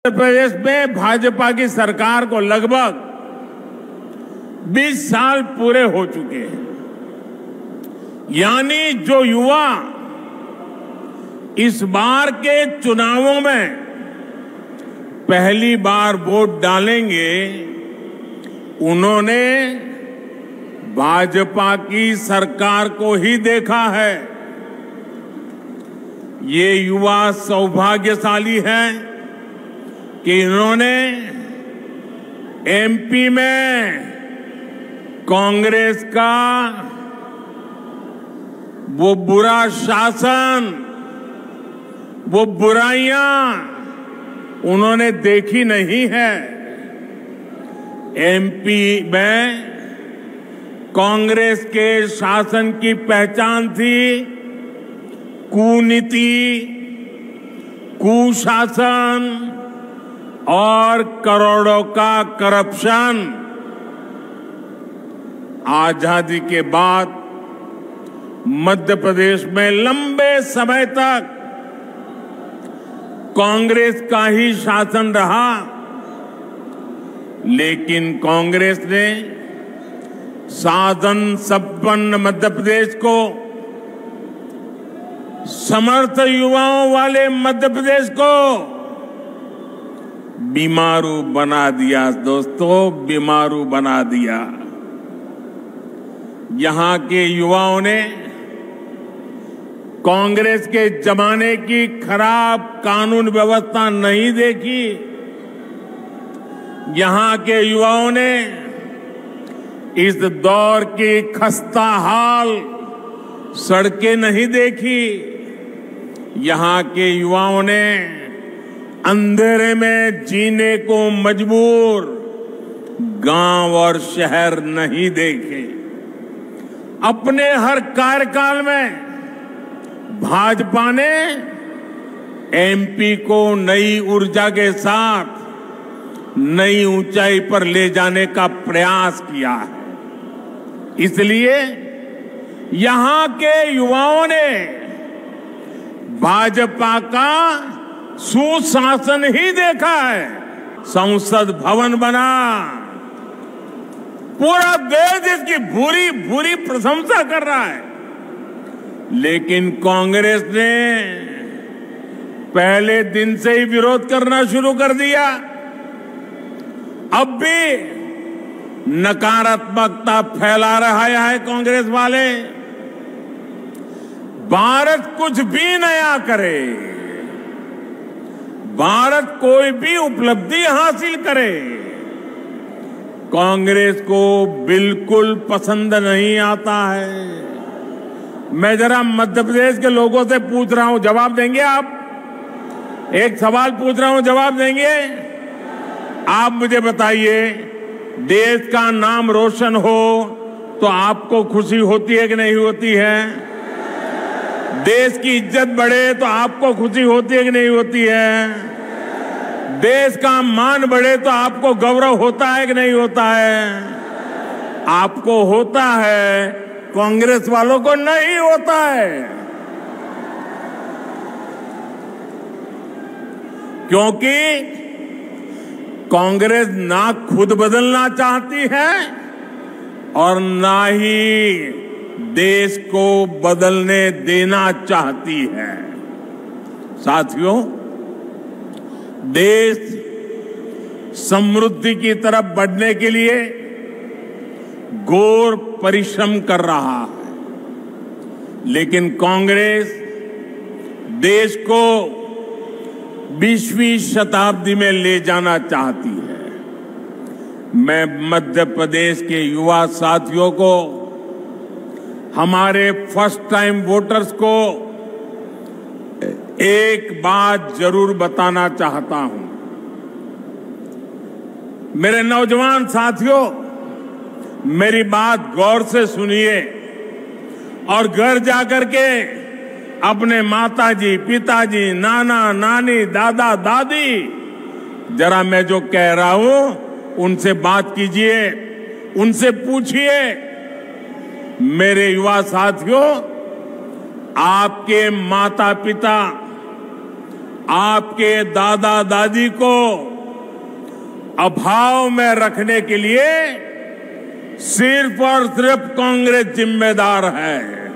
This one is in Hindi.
प्रदेश में भाजपा की सरकार को लगभग 20 साल पूरे हो चुके हैं। यानी जो युवा इस बार के चुनावों में पहली बार वोट डालेंगे, उन्होंने भाजपा की सरकार को ही देखा है। ये युवा सौभाग्यशाली हैं कि इन्होंने एमपी में कांग्रेस का वो बुरा शासन, वो बुराइयां उन्होंने देखी नहीं है। एमपी में कांग्रेस के शासन की पहचान थी कूनीति, कुशासन और करोड़ों का करप्शन। आजादी के बाद मध्य प्रदेश में लंबे समय तक कांग्रेस का ही शासन रहा, लेकिन कांग्रेस ने साधन संपन्न मध्य प्रदेश को, समर्थ युवाओं वाले मध्य प्रदेश को बीमारू बना दिया। दोस्तों, बीमारू बना दिया। यहां के युवाओं ने कांग्रेस के जमाने की खराब कानून व्यवस्था नहीं देखी। यहां के युवाओं ने इस दौर की खस्ता हाल सड़कें नहीं देखी। यहां के युवाओं ने अंधेरे में जीने को मजबूर गांव और शहर नहीं देखे। अपने हर कार्यकाल में भाजपा ने एमपी को नई ऊर्जा के साथ नई ऊंचाई पर ले जाने का प्रयास किया है। इसलिए यहां के युवाओं ने भाजपा का सुशासन ही देखा है। संसद भवन बना, पूरा देश इसकी भूरी भूरी प्रशंसा कर रहा है। लेकिन कांग्रेस ने पहले दिन से ही विरोध करना शुरू कर दिया। अब भी नकारात्मकता फैला रहा है कांग्रेस वाले। भारत कुछ भी नया करे, भारत कोई भी उपलब्धि हासिल करे, कांग्रेस को बिल्कुल पसंद नहीं आता है। मैं जरा मध्य प्रदेश के लोगों से पूछ रहा हूं, जवाब देंगे आप? एक सवाल पूछ रहा हूं, जवाब देंगे? आप मुझे बताइए, देश का नाम रोशन हो तो आपको खुशी होती है कि नहीं होती है? देश की इज्जत बढ़े तो आपको खुशी होती है कि नहीं होती है? देश का मान बढ़े तो आपको गौरव होता है कि नहीं होता है? आपको होता है, कांग्रेस वालों को नहीं होता है। क्योंकि कांग्रेस ना खुद बदलना चाहती है और ना ही देश को बदलने देना चाहती है। साथियों, देश समृद्धि की तरफ बढ़ने के लिए घोर परिश्रम कर रहा है, लेकिन कांग्रेस देश को 20वीं शताब्दी में ले जाना चाहती है। मैं मध्य प्रदेश के युवा साथियों को, हमारे फर्स्ट टाइम वोटर्स को एक बात जरूर बताना चाहता हूं। मेरे नौजवान साथियों, मेरी बात गौर से सुनिए और घर जाकर के अपने माताजी, पिताजी, नाना, नानी, दादा, दादी, जरा मैं जो कह रहा हूं उनसे बात कीजिए, उनसे पूछिए। मेरे युवा साथियों, आपके माता पिता आपके दादा दादी को अभाव में रखने के लिए सिर्फ और सिर्फ कांग्रेस जिम्मेदार है।